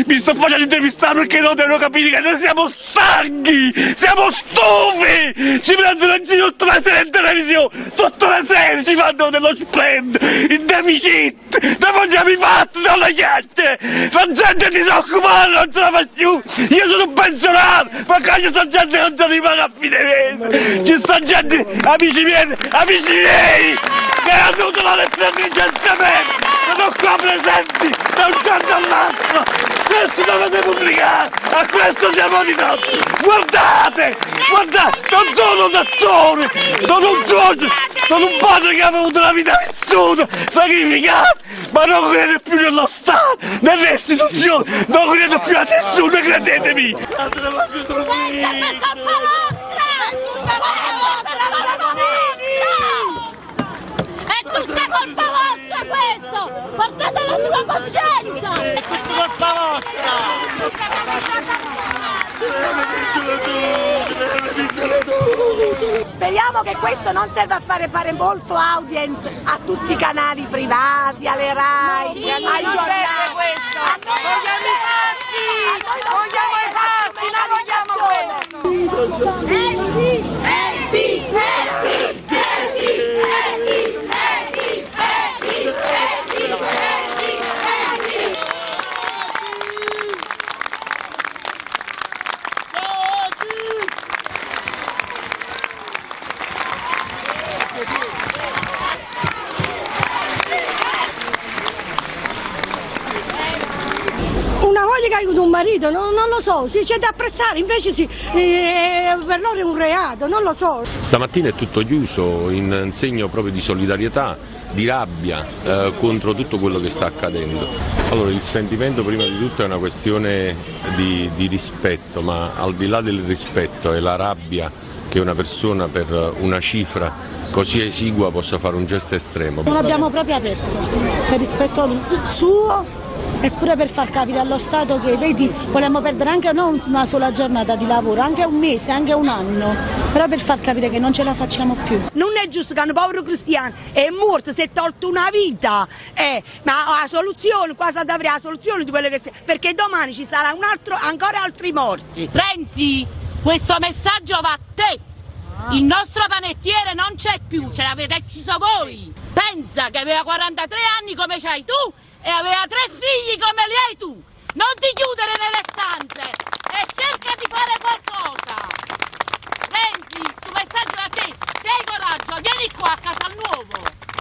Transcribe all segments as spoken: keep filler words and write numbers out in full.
mi sto facendo intervistare perché non devono capire che noi siamo stanchi, siamo stufi, ci prendono in giro tutta la sera in televisione, tutta la sera ci fanno dello splend, in deficit, noi vogliamo i fatti, non le chiacchiere, la gente disoccupata non ce la fa più, io sono un pensionato, ma qua ci sta gente che non se ne paga a fine mese, ci sta gente, amici miei, amici miei, che hanno avuto la lettera di licenziamento, sono qua presenti da un giorno all'altro, questo dovete pubblicare, a questo siamo ridotti, guardate, guardate, non sono un attore, sono un socio, sono un padre che ha avuto una vita vissuta, sacrificata, ma non credo più nello Stato, nelle istituzioni, non credo più a nessuno, credetemi! Questa è per colpa vostra! È tutta colpa vostra questo! Portatelo sulla coscienza! È tutta colpa vostra! Speriamo che questo non serva a fare fare molto audience a tutti i canali privati, alle RAI, sì, ai non giornali. serve questo. A noi vogliamo i fatti, vogliamo i fatti, non vogliamo quello. Metti, metti, metti, metti, metti, metti, metti, metti, metti, metti. Una moglie che ha avuto un marito, non, non lo so, si c'è da apprezzare, invece si, eh, per loro è un reato, non lo so. Stamattina è tutto chiuso in segno proprio di solidarietà, di rabbia eh, contro tutto quello che sta accadendo. Allora il sentimento prima di tutto è una questione di, di rispetto, ma al di là del rispetto è la rabbia che una persona per una cifra così esigua possa fare un gesto estremo. Non l'abbiamo proprio aperto, per rispetto suo e pure per far capire allo Stato che, vedi, vogliamo perdere anche non una sola giornata di lavoro, anche un mese, anche un anno, però per far capire che non ce la facciamo più. Non è giusto che un povero cristiano è morto, si è tolto una vita, eh, ma la soluzione, qua si avrà la soluzione di quello che si... perché domani ci sarà un altro, ancora altri morti. Renzi, questo messaggio va a te, il nostro panettiere non c'è più, ce l'avete ucciso voi, pensa che aveva quarantatré anni come c'hai tu e aveva tre figli come li hai tu, non ti chiudere nelle stanze e cerca di fare qualcosa. Renzi, questo messaggio va a te, se hai coraggio vieni qua a Casal Nuovo.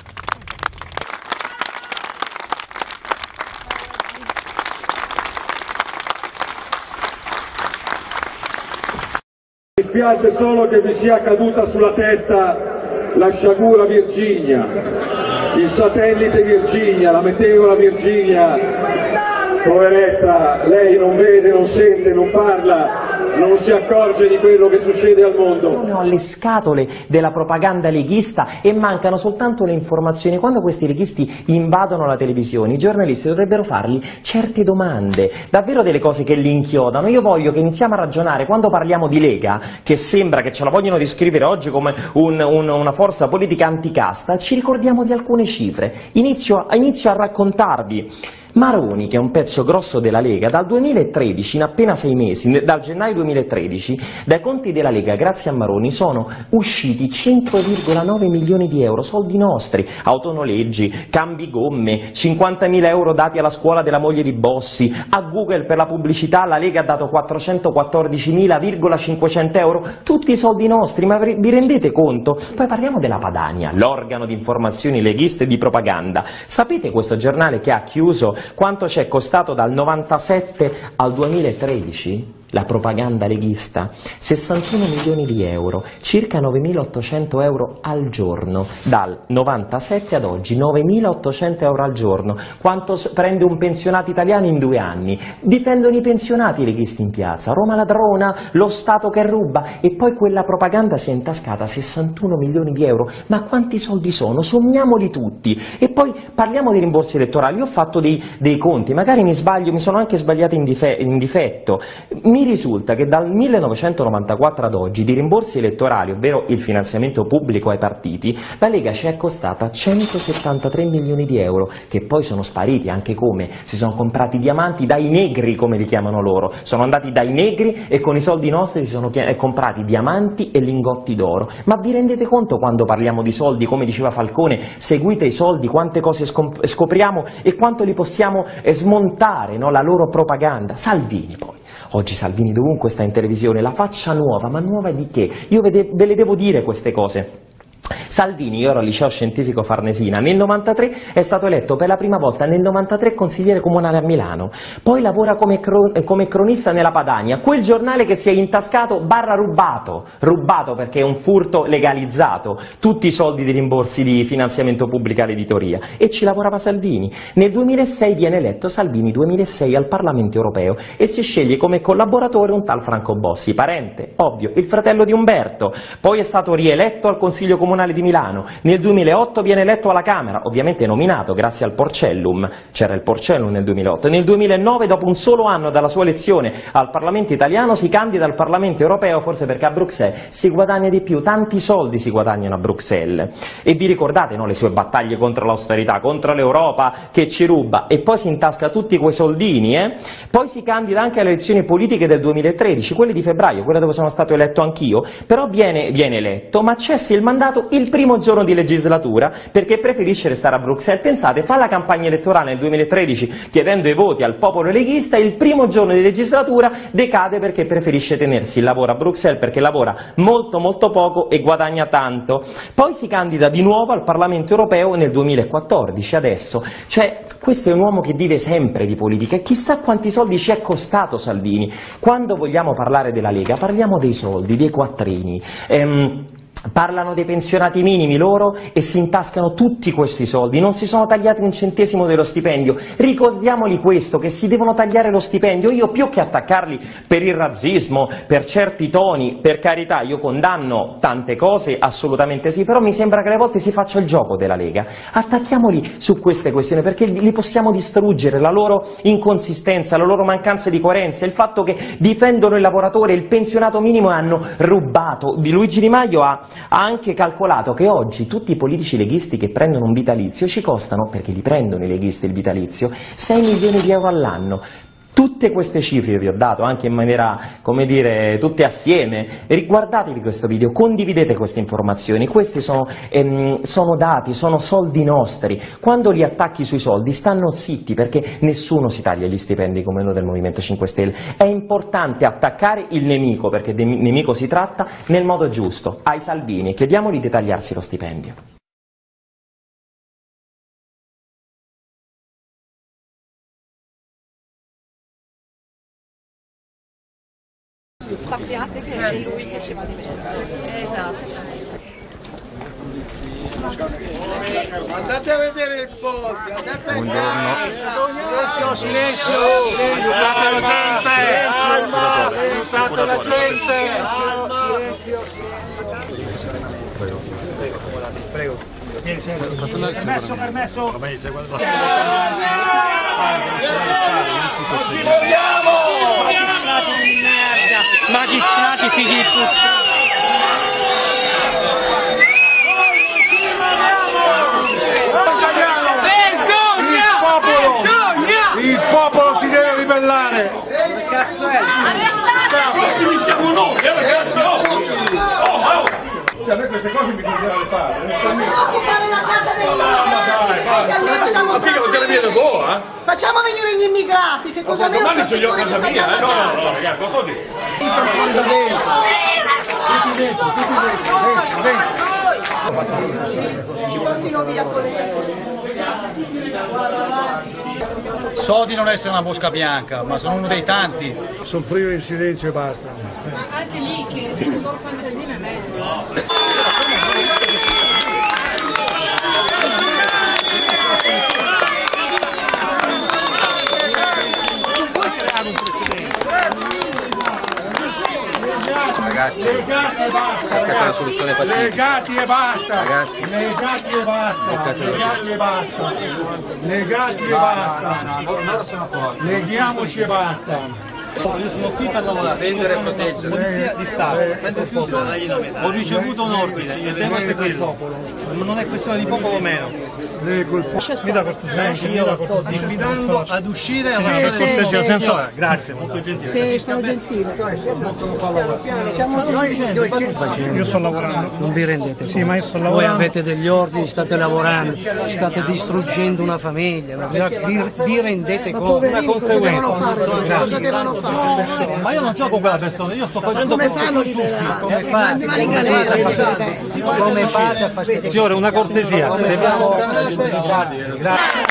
Mi dispiace solo che vi sia caduta sulla testa la sciagura Virginia, il satellite Virginia, la meteora Virginia, poveretta, lei non vede, non sente, non parla, non si accorge di quello che succede al mondo. Sono alle scatole della propaganda leghista e mancano soltanto le informazioni. Quando questi leghisti invadono la televisione, i giornalisti dovrebbero fargli certe domande, davvero delle cose che li inchiodano. Io voglio che iniziamo a ragionare, quando parliamo di Lega, che sembra che ce la vogliono descrivere oggi come un, un, una forza politica anticasta, ci ricordiamo di alcune cifre. Inizio, inizio a raccontarvi. Maroni, che è un pezzo grosso della Lega, dal duemilatredici, in appena sei mesi, dal gennaio duemilatredici, dai conti della Lega, grazie a Maroni, sono usciti cinque virgola nove milioni di euro, soldi nostri, autonoleggi, cambi gomme, cinquantamila euro dati alla scuola della moglie di Bossi, a Google per la pubblicità la Lega ha dato quattrocentoquattordicimila cinquecento euro, tutti soldi nostri, ma vi rendete conto? Poi parliamo della Padania, l'organo di informazioni leghiste e di propaganda. Sapete questo giornale che ha chiuso quanto ci è costato dal novantasette al duemilatredici? La propaganda leghista, sessantuno milioni di euro, circa novemilaottocento euro al giorno, dal novantasette ad oggi, novemilaottocento euro al giorno. Quanto prende un pensionato italiano in due anni? Difendono i pensionati i leghisti in piazza, Roma ladrona, lo Stato che ruba, e poi quella propaganda si è intascata sessantuno milioni di euro. Ma quanti soldi sono? Sommiamoli tutti. E poi parliamo di rimborsi elettorali. Io ho fatto dei, dei conti, magari mi sbaglio, mi sono anche sbagliato in, dife in difetto. Mi mi risulta che dal millenovecentonovantaquattro ad oggi di rimborsi elettorali, ovvero il finanziamento pubblico ai partiti, la Lega ci è costata centosettantatré milioni di euro, che poi sono spariti. Anche come? Si sono comprati diamanti dai negri, come li chiamano loro, sono andati dai negri e con i soldi nostri si sono comprati diamanti e lingotti d'oro. Ma vi rendete conto, quando parliamo di soldi, come diceva Falcone, seguite i soldi, quante cose scopriamo e quanto li possiamo smontare, no? La loro propaganda. Salvini poi, oggi Salvini dovunque sta in televisione, la faccia nuova, ma nuova di che? Io ve, de ve le devo dire queste cose. Salvini, io ero al liceo scientifico Farnesina, nel novantatré è stato eletto per la prima volta, nel novantatré consigliere comunale a Milano, poi lavora come, cro come cronista nella Padania, quel giornale che si è intascato barra rubato, rubato perché è un furto legalizzato, tutti i soldi di rimborsi di finanziamento pubblico all'editoria, e ci lavorava Salvini. Nel duemilasei viene eletto Salvini, duemilasei al Parlamento Europeo, e si sceglie come collaboratore un tal Franco Bossi, parente, ovvio, il fratello di Umberto, poi è stato rieletto al Consiglio Comunale di Milano, nel duemilaotto viene eletto alla Camera, ovviamente nominato grazie al Porcellum, c'era il Porcellum nel duemilaotto, nel duemilanove, dopo un solo anno dalla sua elezione al Parlamento italiano, si candida al Parlamento Europeo, forse perché a Bruxelles si guadagna di più, tanti soldi si guadagnano a Bruxelles. E vi ricordate, no, le sue battaglie contro l'austerità, contro l'Europa che ci ruba, e poi si intasca tutti quei soldini, eh? Poi si candida anche alle elezioni politiche del duemilatredici, quelle di febbraio, quella dove sono stato eletto anch'io, però viene, viene eletto, ma cessa il mandato il primo giorno di legislatura perché preferisce restare a Bruxelles. Pensate, fa la campagna elettorale nel duemilatredici chiedendo i voti al popolo leghista, il primo giorno di legislatura decade perché preferisce tenersi il lavoro a Bruxelles, perché lavora molto molto poco e guadagna tanto. Poi si candida di nuovo al Parlamento Europeo nel duemilaquattordici, adesso. Cioè, questo è un uomo che vive sempre di politica e chissà quanti soldi ci è costato Salvini. Quando vogliamo parlare della Lega parliamo dei soldi, dei quattrini. Ehm, Parlano dei pensionati minimi loro e si intascano tutti questi soldi, non si sono tagliati un centesimo dello stipendio. Ricordiamoli questo, che si devono tagliare lo stipendio. Io, più che attaccarli per il razzismo, per certi toni, per carità, io condanno tante cose, assolutamente sì, però mi sembra che alle volte si faccia il gioco della Lega. Attacchiamoli su queste questioni, perché li possiamo distruggere, la loro inconsistenza, la loro mancanza di coerenza, il fatto che difendono il lavoratore, il pensionato minimo, e hanno rubato. Di Luigi Di Maio ha ha anche calcolato che oggi tutti i politici leghisti che prendono un vitalizio ci costano, perché li prendono i leghisti il vitalizio, sei milioni di euro all'anno. Tutte queste cifre vi ho dato anche in maniera, come dire, tutte assieme. Riguardatevi questo video, condividete queste informazioni, questi sono, ehm, sono dati, sono soldi nostri. Quando li attacchi sui soldi stanno zitti, perché nessuno si taglia gli stipendi come noi del Movimento cinque Stelle. È importante attaccare il nemico, perché di nemico si tratta, nel modo giusto. Ai Salvini chiediamogli di tagliarsi lo stipendio. Sappiate che è lui che ci va di meno. Esatto. Andate a vedere il ponte, andate a Silenzio, silenzio! Aiutate la gente! Aiutate la gente! Prego. Prego. Vieni, Permesso, permesso! Ci vogliamo! Magistrati di merda! Magistrati figli di puttana! Vergogna! Il popolo! Il popolo si deve ribellare! Che cazzo è? Questi siamo noi, ragazzi! Oh, oh! Cioè, a me queste cose mi continuano a fare. Occupare la casa dei Ma figa, vuol dire dire voi, eh? Facciamo venire gli immigrati, che cosa Ma domani ce li ho a casa mia, eh? No, no, no, ragazzi, cosa dico? So di non essere una mosca bianca, ma sono uno dei tanti. Soffrire in silenzio e basta. Ma anche lì che se loro fanno casino è meglio. Ragazzi, cercate la soluzione pacifica. Legati e basta! Ragazzi, legati e basta! Legati e basta! Legati e basta! Leghiamoci e basta! Io sono qui per lavorare, vendere e proteggere. Polizia di Stato, prende istruzione, ho ricevuto un ordine e devo seguirlo. Non è questione di popolo o meno. Mi dà cortesia, io la sto diffidando ad uscire e a lavorare. Cortesia, senza... Grazie, molto gentile. Sì, sono gentile. Siamo noi, io sto lavorando. Non vi rendete Sì, ma io sto Voi lavorando. avete degli ordini, state lavorando, state distruggendo una famiglia, vi, vi rendete conto? Una conseguenza. Cosa devono fare? Ma io non gioco con quella persona, io sto facendo Come fanno a liberare? Come fate? Ma in galera, Come fate a fare? Signore, una cortesia. Dobbiamo... Grazie.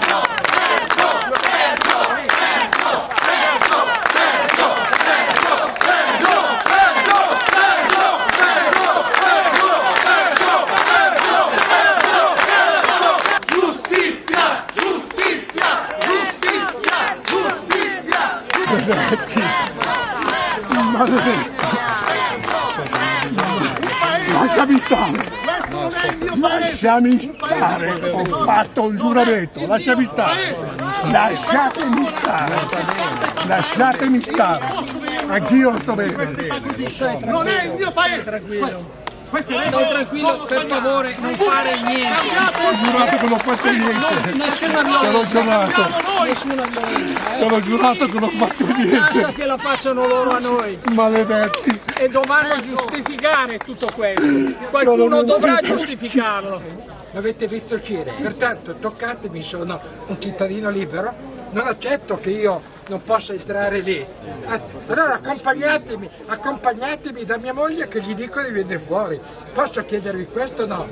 Lasciami stare, lasciami stare, ho fatto un giuramento, lasciami stare, lasciatemi stare, lasciatemi stare, anch'io lo sto bene. Non è il mio paese! Tranquillo. Stai tranquillo, per favore, non fare niente. Ho giurato che non ho fatto niente. Nessuna Te l'ho violenza. giurato. Nessuna violenza. Te l'ho giurato che non ho fatto Lascia niente. che la facciano loro a noi. Maledetti. E dovranno giustificare tutto questo. Qualcuno dovrà giustificarlo. L'avete visto uscire, pertanto toccatemi, sono un cittadino libero, non accetto che io non possa entrare lì. Allora accompagnatemi, accompagnatemi da mia moglie che gli dico di venire fuori. Posso chiedervi questo o no?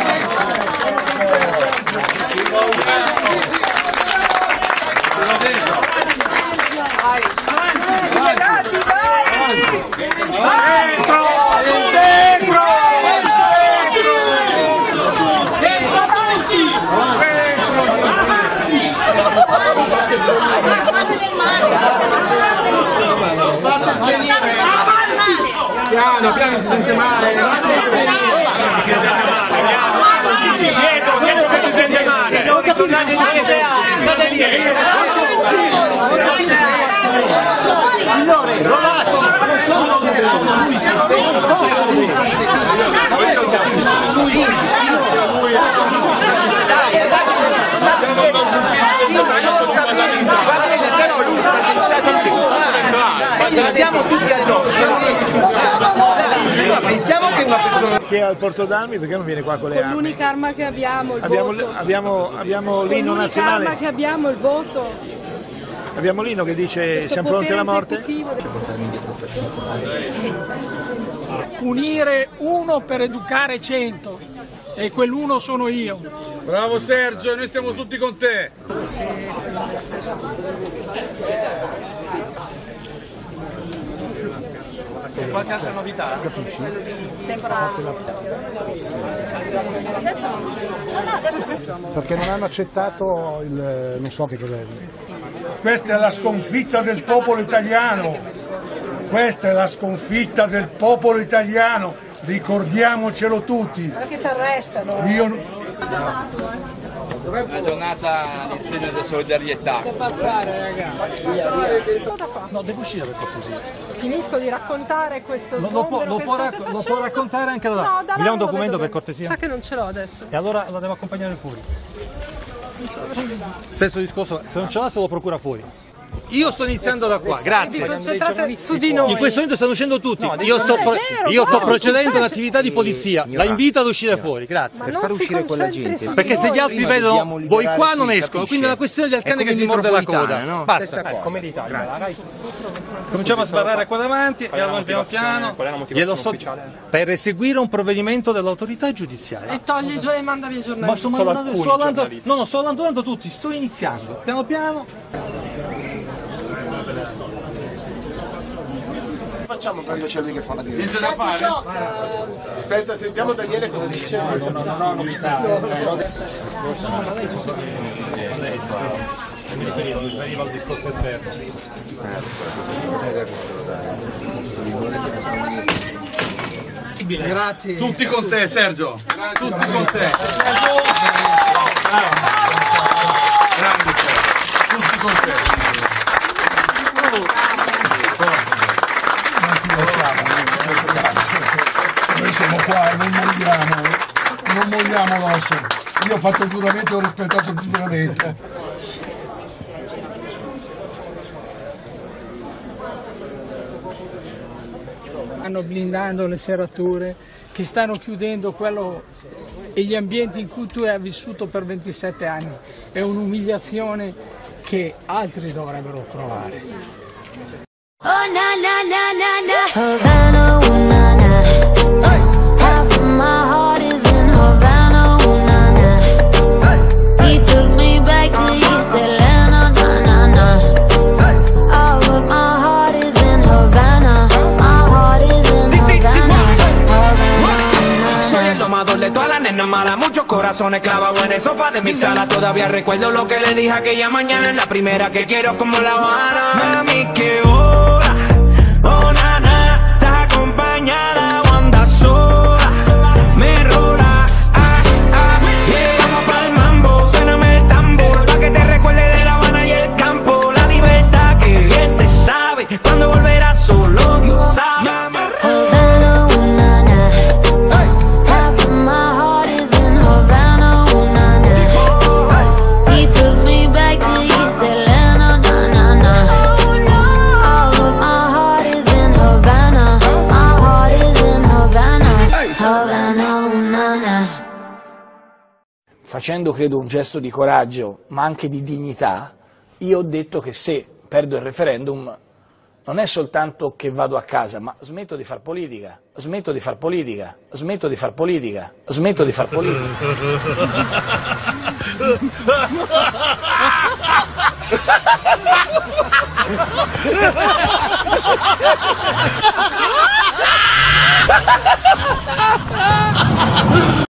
Piano, piano, si sente male. Dietro, dietro che ti sente male. Non c'è andate lì. Signore, lo lasci. Stiamo tutti addosso. Pensiamo che una persona che è al Porto d'Armi perché non viene qua con le armi? L'unica arma che abbiamo, il Abbiamo, voto. abbiamo, abbiamo l'inno L'unica nazionale. arma che abbiamo, il voto. Abbiamo l'inno che dice Questo siamo pronti alla potere morte. Punire uno per educare cento. E quell'uno sono io. Bravo Sergio, noi siamo tutti con te. C'è qualche altra novità? Sembra... Adesso... No, no, adesso... Perché non hanno accettato il... non so che cos'è. Questa è la sconfitta del popolo italiano. Questa è la sconfitta del popolo italiano. Ricordiamocelo tutti. Perché ti arrestano? Io... Una giornata in segno di solidarietà. Deve passare, ragazzi. No, devo uscire per cortesia. Finisco di raccontare questo Lo, lo, può, lo, può rac- lo può raccontare anche da là. No, da Mi là dà un non lo documento vedo per bene. cortesia? Sa che non ce l'ho adesso. E allora la devo accompagnare fuori. Stesso discorso, se non ce l'ha se lo procura fuori. Io sto iniziando da qua, grazie. Vi concentrate su di noi. In questo momento stanno uscendo tutti. Io sto, non è pro- vero, io sto Paolo, procedendo tu all'attività di polizia. La invito ad uscire fuori, grazie. Ma non Per far si uscire quella concentri gente. su Perché di se gli noi. altri vedono voi qua non escono, quindi è una questione del cane che si morde la coda. no? Basta. Come l'Italia. Cominciamo a sbarrare qua davanti e allora piano piano glielo sto per eseguire un provvedimento dell'autorità giudiziaria. E togli i giornali e manda via i Ma giornalisti. sto mandando, sto andando, no, no, sto abbandonando tutti, sto iniziando, piano piano. Facciamo quando c'è lui che fa la Niente da fare? Aspetta, sentiamo Daniele cosa dice. No, no, no, no, novità. Veniva il discorso esterno. Grazie. Tutti con te Sergio. Tutti con te. Grande Sergio. Tutti con te. non vogliamo l'osso. Io ho fatto il giuramento e ho rispettato il giuramento. Stanno blindando le serrature, che stanno chiudendo quello e gli ambienti in cui tu hai vissuto per ventisette anni. È un'umiliazione che altri dovrebbero provare. Oh na na na na na Havana, ooh na na Half of my heart is in Havana, ooh na na He took me back to East Atlanta, na na na All of my heart is in Havana, my heart is in Havana, Havana. Soy el domador de todas las nenas malas, muchos corazones clavados en el sofá de mi sala. Todavía recuerdo lo que le dije aquella mañana, la primera que quiero como La Habana. Mami, qué hora, oh nana, estás acompañada o andas sola. Me rola, ah, ah, llegamos pa'l mambo, suéname el tambor, pa' que te recuerde de La Habana y el campo. La libertad que bien te sabe, cuando volverás solo Dios sabe. Havana, ooh na na Half of my heart is in Havana, ooh na na He took me back to East Atlanta, na na na All of my heart is in Havana, my heart is in Havana, Havana, ooh na na. Facendo credo un gesto di coraggio ma anche di dignità, io ho detto che se perdo il referendum non è soltanto che vado a casa, ma smetto di far politica, smetto di far politica, smetto di far politica, smetto di far politica.